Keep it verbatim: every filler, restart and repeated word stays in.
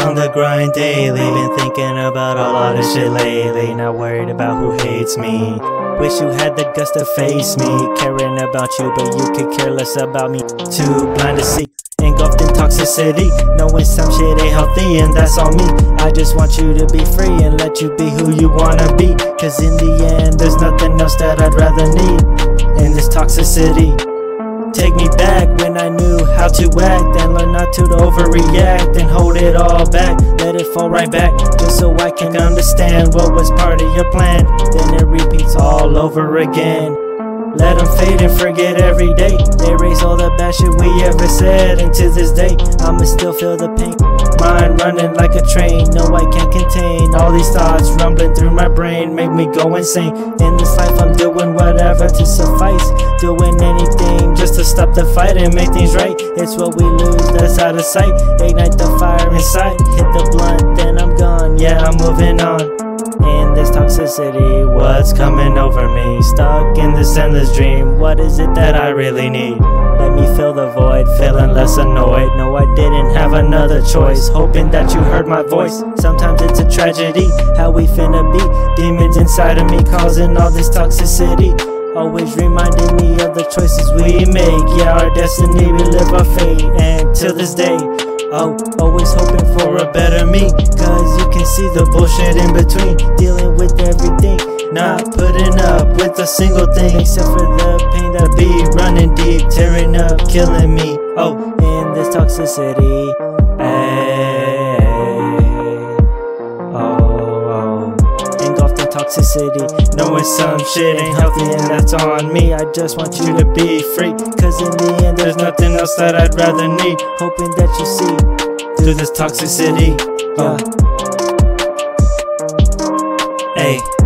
on the grind daily, been thinking about all of this shit lately. Not worried about who hates me. Wish you had the guts to face me. Caring about you, but you could care less about me. Too blind to see. Engulfed in toxicity, knowing some shit ain't healthy, and that's on me. I just want you to be free and let you be who you wanna be. Cause in the end, there's nothing else that I'd rather need in this toxicity. Take me back when I knew how to act, and learn not to overreact and hold it all back. Let it fall right back, just so I can understand what was part of your plan. Then it repeats all over again. Let them fade and forget every day. Erase all the bad shit we ever said, and to this day I'ma still feel the pain. Mind running like a train, no I can't contain. All these thoughts rumbling through my brain make me go insane. In this life I'm doing whatever to suffice, doing anything just to stop the fight and make things right. It's what we lose that's out of sight. Ignite the fire inside, hit the blunt, then I'm gone. Yeah, I'm moving on. In this toxicity, what's coming over me? Stuck in this endless dream, what is it that I really need? Let me fill the void, feeling less annoyed. No, I didn't have another choice, hoping that you heard my voice. Sometimes it's a tragedy, how we finna be. Demons inside of me causing all this toxicity, always reminding me of the choices we make. Yeah, our destiny, we live our fate. And till this day, oh, always hoping for a better me. Cause you can see the bullshit in between, dealing with everything, not putting up with a single thing, except for the pain that be running deep, tearing up, killing me. Oh, in this toxicity, ay, oh, oh, engulfed in toxicity, knowing some shit ain't healthy, and that's on me. I just want you to be free, cause in the end there's nothing else that I'd rather need. Hoping that you see through this toxicity. Yeah. Hey.